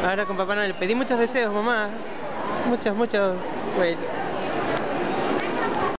Ahora con Papá Noel. Pedí muchos deseos, mamá. Muchos, muchos. Wait.